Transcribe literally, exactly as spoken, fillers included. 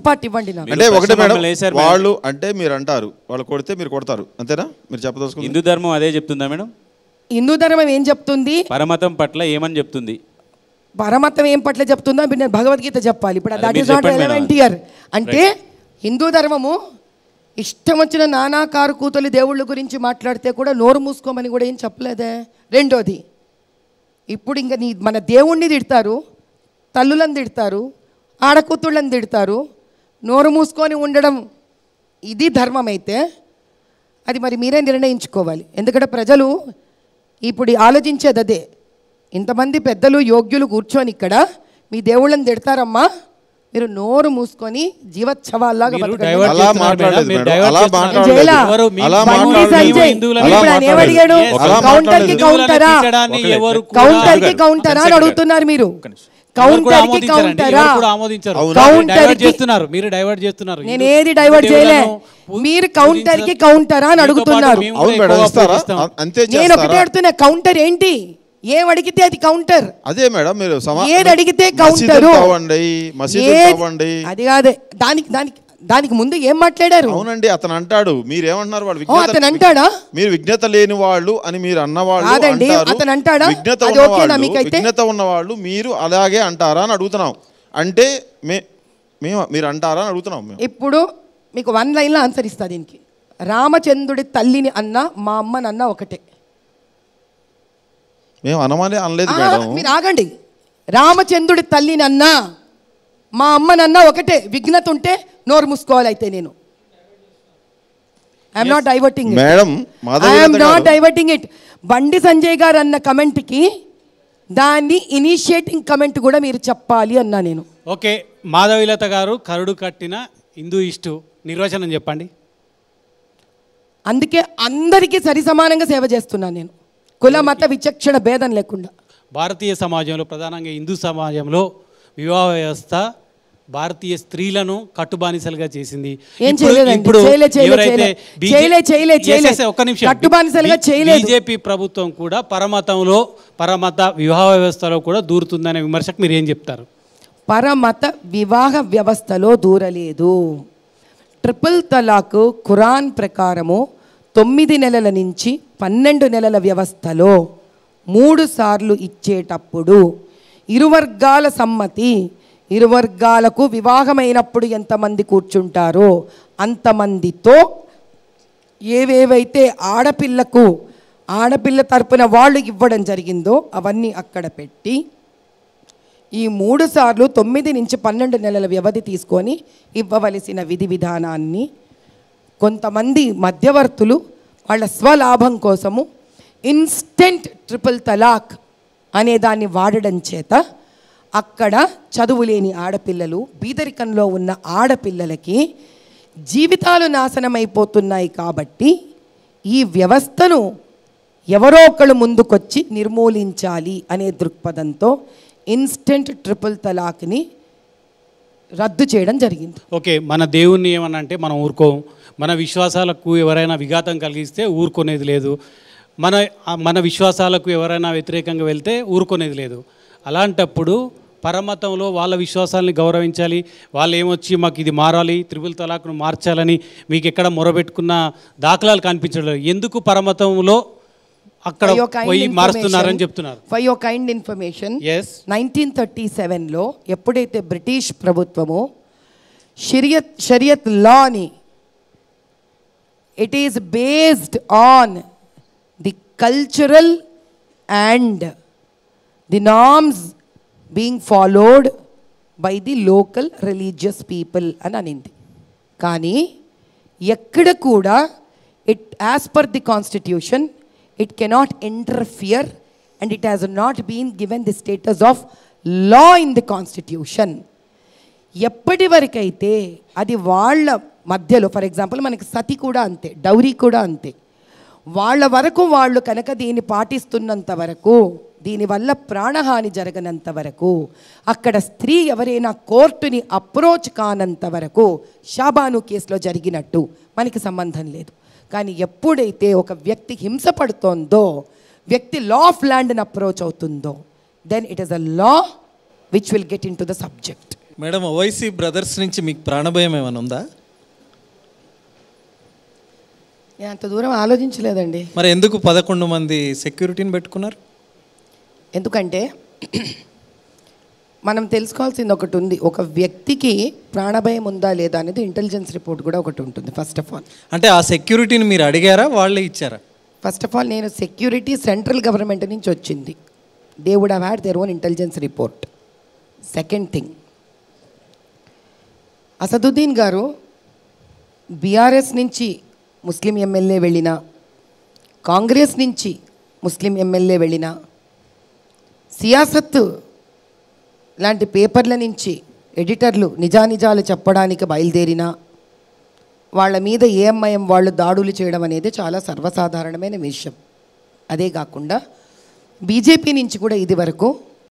Part ఇవ్వండి నాకు. అంటే ఒకటే మేడం, వాళ్ళు అంటే మీరు అంటారు, వాళ్ళు కొడితే మీరు కొడతారు, అంతేనా? మీరు చెప్పదలుచుకుంది హిందూ ధర్మం అదే చెప్తుందా మేడం? హిందూ ధర్మం ఏం చెప్తుంది? పరమతం పట్ల ఏమని చెప్తుంది? పరమతం ఏం పట్ల చెప్తుందో నేను భగవద్గీత చెప్పాలి ఇప్పుడు. That is not relevant here. అంటే హిందూ ధర్మము ఇష్టం వచ్చిన నానాకారు కూతులు దేవుళ్ళ గురించి మాట్లాడితే కూడా నోరు మూసుకోమని కూడా ఏం చెప్పలేదే. రెండోది, ఇప్పుడు ఇంకా నీ మన దేవుణ్ణి తిడతారు, తల్లులను తిడతారు, ఆడకూతుళ్ళని తిడతారు, నోరు మూసుకొని ఉండడం ఇది ధర్మం అయితే అది మరి మీరే నిర్ణయించుకోవాలి. ఎందుకంటే ప్రజలు ఇప్పుడు ఆలోచించేది అదే. ఇంతమంది పెద్దలు యోగ్యులు కూర్చొని ఇక్కడ మీ దేవుళ్ళని తిడతారమ్మా, మీరు నోరు మూసుకొని జీవోత్సవాల్లాగా ఏమడిగాడు? కౌంటర్ కి కౌంటరా, కౌంటర్ కి కౌంటరా అని అడుగుతున్నారు మీరు. కౌంటర్ కి కౌంటరా, నేను ఏది డైవర్ట్ చేయలే, మీరు కౌంటర్ కి కౌంటరా అని అడుగుతున్నారు. నేను ఒకటే అడుగుతున్నా, కౌంటర్ ఏంటి? ఏం అడిగితే అది కౌంటర్. అదే మేడం, మీరు ఏది అడిగితే కౌంటర్. అది కాదే, దానికి దానికి దానికి ముందు ఏం మాట్లాడారు? అవునండి, అతను అంటాడు, మీరేమన్నారు? వాళ్ళు అతను అంటాడా మీరు విఘ్నత లేని వాళ్ళు అని మీరు అన్నవాళ్ళు అతను అంటాడా? విఘ్నత ఉన్న వాళ్ళు మీరు అలాగే అంటారా అని అడుగుతున్నాం. అంటే మేము మీరు అంటారా అని అడుగుతున్నాం. ఇప్పుడు మీకు వన్ లైన్లో ఆన్సర్ ఇస్తా దీనికి. రామచంద్రుడి తల్లిని అన్న మా అమ్మని అన్న ఒకటే. మేము అనమానే అనలేదు మేడం. మీరు ఆగండి. రామచంద్రుడి తల్లిని అన్నా మా అమ్మనన్నా ఒకటే. విఘ్నత ఉంటే నోరు మూసుకోవాలి. అయితే నేను I'm not diverting madam, I'm not diverting it. Bandi Sanjay గారు అన్న కమెంట్కి దాన్ని ఇనిషియేటింగ్ కమెంట్ కూడా మీరు చెప్పాలి అన్నా నేను. ఓకే, మాధవీలత గారు కరుడు కట్టిన హిందూయిస్టు నిర్వచనం చెప్పండి. అందుకే అందరికీ సరి సమానంగా సేవ చేస్తున్నాను నేను, కుల మత విచక్షణ భేదం లేకుండా. భారతీయ సమాజంలో, ప్రధానంగా హిందూ సమాజంలో వివాహ వ్యవస్థ భారతీయ స్త్రీలను కట్టుబానిసలుగా చేసింది. బీజేపీ ప్రభుత్వం కూడా పరమతంలో పరమత వివాహ వ్యవస్థలో కూడా దూరుతుందనే విమర్శకు మీరు ఏం చెప్తారు? పరమత వివాహ వ్యవస్థలో దూరలేదు. ట్రిపుల్ తలాక్ ఖురాన్ ప్రకారము తొమ్మిది నెలల నుంచి పన్నెండు నెలల వ్యవస్థలో మూడు సార్లు ఇచ్చేటప్పుడు ఇరు వర్గాల సమ్మతి, ఇరు వర్గాలకు వివాహమైనప్పుడు ఎంతమంది కూర్చుంటారో అంతమందితో ఏవేవైతే ఆడపిల్లకు ఆడపిల్ల తరపున వాళ్ళు ఇవ్వడం జరిగిందో అవన్నీ అక్కడ పెట్టి ఈ మూడు సార్లు తొమ్మిది నుంచి పన్నెండు నెలల వ్యవధి తీసుకొని ఇవ్వవలసిన విధి విధానాన్ని కొంతమంది మధ్యవర్తులు వాళ్ళ స్వలాభం కోసము ఇన్స్టెంట్ ట్రిపుల్ తలాక్ అనే దాన్ని వాడడం చేత అక్కడ చదువులేని ఆడపిల్లలు, బీదరికంలో ఉన్న ఆడపిల్లలకి జీవితాలు నాశనమైపోతున్నాయి. కాబట్టి ఈ వ్యవస్థను ఎవరో ఒకళ్ళు ముందుకొచ్చి నిర్మూలించాలి అనే దృక్పథంతో ఇన్స్టెంట్ ట్రిపుల్ తలాక్ని రద్దు చేయడం జరిగింది. ఓకే, మన దేవుణ్ణి ఏమన్నా అంటే మనం ఊరుకోం, మన విశ్వాసాలకు ఎవరైనా విఘాతం కలిగిస్తే ఊరుకునేది లేదు, మన మన విశ్వాసాలకు ఎవరైనా వ్యతిరేకంగా వెళ్తే ఊరుకునేది లేదు. అలాంటప్పుడు పరమతంలో వాళ్ళ విశ్వాసాలని గౌరవించాలి. వాళ్ళు ఏమొచ్చి మాకు ఇది మారాలి, త్రిపుల్ తలాక్ను మార్చాలని మీకు ఎక్కడ మొరబెట్టుకున్న దాఖలాలు కనిపించడం లేదు. ఎందుకు పరమతంలో అక్కడ పోయి మారుస్తున్నారని చెప్తున్నారు? For your kind information, nineteen thirty సెవెన్లో ఎప్పుడైతే బ్రిటిష్ ప్రభుత్వము షరియత్ షరియత్ లాని it is based on the cultural and the norms being followed by the local religious people అని అనింది. కానీ ఎక్కడ కూడా it as per the constitution it cannot interfere and it has not been given the status of law in the constitution. ఎప్పటి వరకైతే అది వాళ్ళ మధ్యలో, ఫర్ ఎగ్జాంపుల్ మనకి సతి కూడా అంతే, డౌరీ కూడా అంతే, వాళ్ళ వరకు వాళ్ళు కనుక దీన్ని పాటిస్తున్నంత వరకు, దీనివల్ల ప్రాణహాని జరగనంత వరకు, అక్కడ స్త్రీ ఎవరైనా కోర్టుని అప్రోచ్ కానంత వరకు షాబాను కేసులో జరిగినట్టు మనకి సంబంధం లేదు. కానీ ఎప్పుడైతే ఒక వ్యక్తి హింస పడుతోందో, వ్యక్తి లా ఆఫ్ ల్యాండ్ని అప్రోచ్ అవుతుందో, then it is a law which will get into the subject. Madam Owaisi brothers నుంచి మీకు ప్రాణభయం ఏమైనా ఉందా? నేను అంత దూరం ఆలోచించలేదండి. మరి ఎందుకు పదకొండు మంది సెక్యూరిటీని పెట్టుకున్నారు? ఎందుకంటే మనం తెలుసుకోవాల్సింది ఒకటి ఉంది. ఒక వ్యక్తికి ప్రాణభయం ఉందా లేదా అనేది ఇంటెలిజెన్స్ రిపోర్ట్ కూడా ఒకటి ఉంటుంది. ఫస్ట్ ఆఫ్ ఆల్ అంటే ఆ సెక్యూరిటీని మీరు అడిగారా, వాళ్ళే ఇచ్చారా? ఫస్ట్ ఆఫ్ ఆల్ నేను సెక్యూరిటీ సెంట్రల్ గవర్నమెంట్ నుంచి వచ్చింది. They would have had their own intelligence report. Second thing, Asaduddin గారు బీఆర్ఎస్ నుంచి ముస్లిం ఎమ్మెల్యే వెళ్ళినా, కాంగ్రెస్ నుంచి ముస్లిం ఎమ్మెల్యే వెళ్ళినా, సియాసత్ లాంటి పేపర్ల నుంచి ఎడిటర్లు నిజానిజాలు చెప్పడానికి బయలుదేరినా వాళ్ళ మీద ఏఎంఐఎం వాళ్ళు దాడులు చేయడం అనేది చాలా సర్వసాధారణమైన విషయం. అదే కాకుండా బీజేపీ నుంచి కూడా ఇది వరకు